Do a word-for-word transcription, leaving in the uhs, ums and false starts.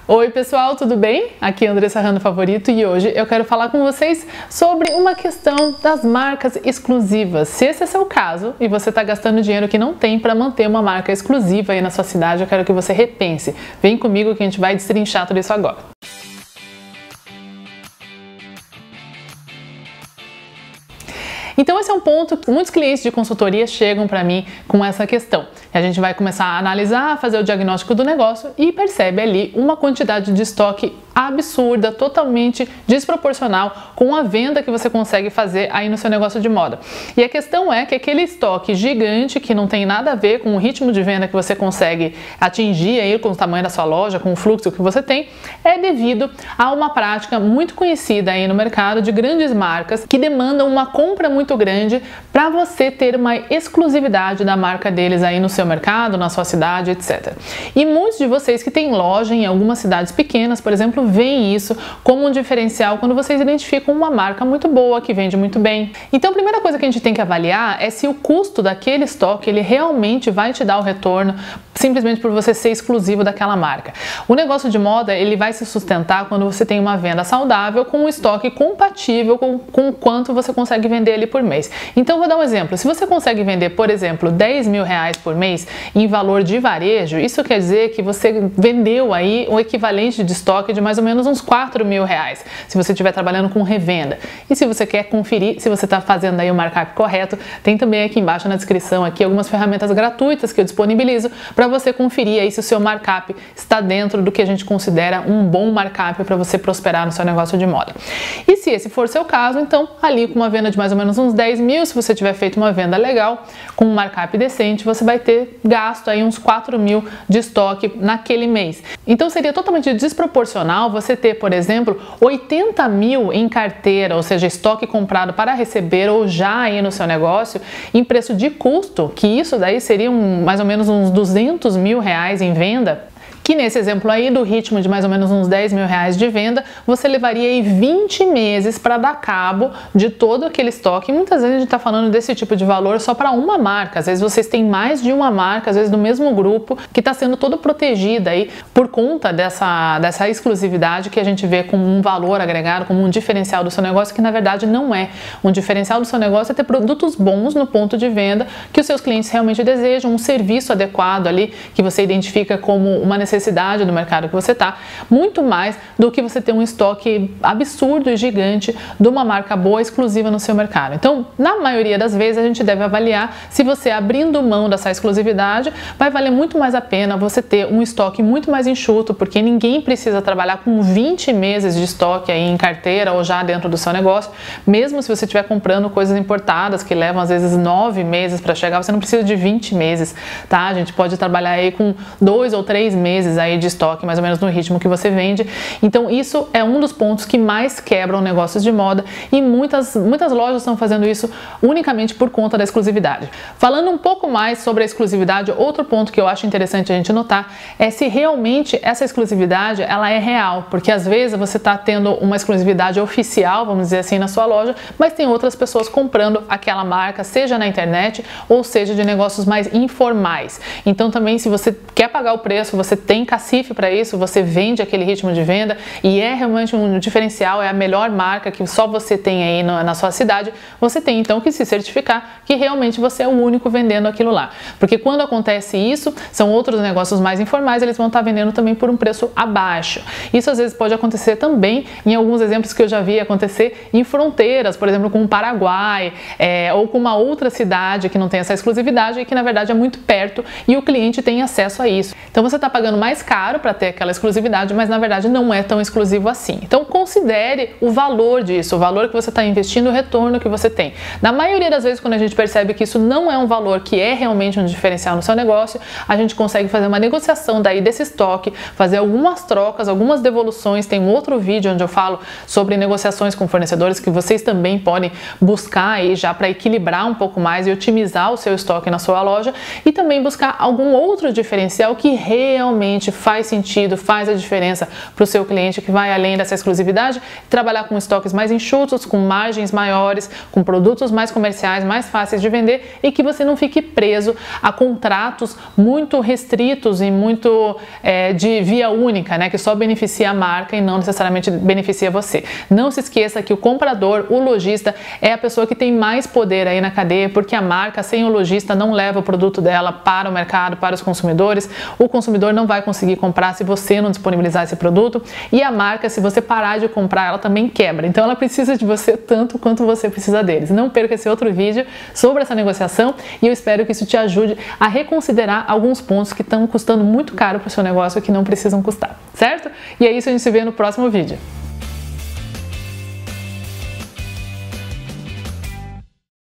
Oi pessoal, tudo bem? Aqui é Andressa Rando Favorito e hoje eu quero falar com vocês sobre uma questão das marcas exclusivas. Se esse é seu caso e você está gastando dinheiro que não tem para manter uma marca exclusiva aí na sua cidade, eu quero que você repense. Vem comigo que a gente vai destrinchar tudo isso agora. Então esse é um ponto que muitos clientes de consultoria chegam para mim com essa questão. A gente vai começar a analisar, fazer o diagnóstico do negócio e percebe ali uma quantidade de estoque absurda, totalmente desproporcional com a venda que você consegue fazer aí no seu negócio de moda. E a questão é que aquele estoque gigante que não tem nada a ver com o ritmo de venda que você consegue atingir aí com o tamanho da sua loja, com o fluxo que você tem, é devido a uma prática muito conhecida aí no mercado de grandes marcas que demandam uma compra muito muito grande para você ter uma exclusividade da marca deles aí no seu mercado, na sua cidade, etcétera. E muitos de vocês que têm loja em algumas cidades pequenas, por exemplo, veem isso como um diferencial quando vocês identificam uma marca muito boa, que vende muito bem. Então a primeira coisa que a gente tem que avaliar é se o custo daquele estoque ele realmente vai te dar o retorno simplesmente por você ser exclusivo daquela marca. O negócio de moda ele vai se sustentar quando você tem uma venda saudável com um estoque compatível com, com o quanto você consegue vender ali por mês. Então vou dar um exemplo, se você consegue vender, por exemplo, dez mil reais por mês em valor de varejo, isso quer dizer que você vendeu aí o equivalente de estoque de mais ou menos uns quatro mil reais, se você estiver trabalhando com revenda. E se você quer conferir se você está fazendo aí o markup correto, tem também aqui embaixo na descrição aqui algumas ferramentas gratuitas que eu disponibilizo para você conferir aí se o seu markup está dentro do que a gente considera um bom markup para você prosperar no seu negócio de moda. E se esse for seu caso, então ali com uma venda de mais ou menos uns dez mil, se você tiver feito uma venda legal, com um markup decente, você vai ter gasto aí uns quatro mil de estoque naquele mês. Então seria totalmente desproporcional você ter, por exemplo, oitenta mil em carteira, ou seja, estoque comprado para receber ou já aí no seu negócio, em preço de custo, que isso daí seria um, mais ou menos uns duzentos mil reais em venda, que nesse exemplo aí do ritmo de mais ou menos uns dez mil reais de venda, você levaria aí vinte meses para dar cabo de todo aquele estoque. E muitas vezes a gente está falando desse tipo de valor só para uma marca, às vezes vocês têm mais de uma marca, às vezes do mesmo grupo, que está sendo todo protegida aí por conta dessa, dessa exclusividade que a gente vê como um valor agregado, como um diferencial do seu negócio, que na verdade não é. Um diferencial do seu negócio é ter produtos bons no ponto de venda que os seus clientes realmente desejam, um serviço adequado ali que você identifica como uma necessidade necessidade do mercado que você está, muito mais do que você ter um estoque absurdo e gigante de uma marca boa exclusiva no seu mercado. Então, na maioria das vezes, a gente deve avaliar se você abrindo mão dessa exclusividade, vai valer muito mais a pena você ter um estoque muito mais enxuto, porque ninguém precisa trabalhar com vinte meses de estoque aí em carteira ou já dentro do seu negócio, mesmo se você estiver comprando coisas importadas que levam às vezes nove meses para chegar, você não precisa de vinte meses, tá? A gente pode trabalhar aí com dois ou três meses aí de estoque, mais ou menos no ritmo que você vende. Então isso é um dos pontos que mais quebram negócios de moda e muitas, muitas lojas estão fazendo isso unicamente por conta da exclusividade. Falando um pouco mais sobre a exclusividade, outro ponto que eu acho interessante a gente notar é se realmente essa exclusividade ela é real, porque às vezes você está tendo uma exclusividade oficial, vamos dizer assim, na sua loja, mas tem outras pessoas comprando aquela marca, seja na internet ou seja de negócios mais informais. Então também se você quer pagar o preço, você tem cacife para isso, você vende aquele ritmo de venda e é realmente um diferencial, é a melhor marca que só você tem aí na, na sua cidade, você tem então que se certificar que realmente você é o único vendendo aquilo lá. Porque quando acontece isso, são outros negócios mais informais, eles vão estar vendendo também por um preço abaixo. Isso às vezes pode acontecer também em alguns exemplos que eu já vi acontecer em fronteiras, por exemplo, com o Paraguai, é, ou com uma outra cidade que não tem essa exclusividade e que na verdade é muito perto e o cliente tem acesso a isso. Então você está pagando mais caro para ter aquela exclusividade, mas na verdade não é tão exclusivo assim. Então considere o valor disso, o valor que você está investindo, o retorno que você tem. Na maioria das vezes, quando a gente percebe que isso não é um valor que é realmente um diferencial no seu negócio, a gente consegue fazer uma negociação daí desse estoque, fazer algumas trocas, algumas devoluções. Tem um outro vídeo onde eu falo sobre negociações com fornecedores que vocês também podem buscar aí já para equilibrar um pouco mais e otimizar o seu estoque na sua loja e também buscar algum outro diferencial que realmente realmente faz sentido, faz a diferença para o seu cliente, que vai além dessa exclusividade, trabalhar com estoques mais enxutos, com margens maiores, com produtos mais comerciais, mais fáceis de vender e que você não fique preso a contratos muito restritos e muito é, de via única, né, que só beneficia a marca e não necessariamente beneficia você. Não se esqueça que o comprador, o lojista, é a pessoa que tem mais poder aí na cadeia, porque a marca sem o lojista não leva o produto dela para o mercado, para os consumidores. O consumidor não vai conseguir comprar se você não disponibilizar esse produto e a marca, se você parar de comprar, ela também quebra. Então ela precisa de você tanto quanto você precisa deles. Não perca esse outro vídeo sobre essa negociação e eu espero que isso te ajude a reconsiderar alguns pontos que estão custando muito caro para o seu negócio e que não precisam custar, certo? E é isso, a gente se vê no próximo vídeo.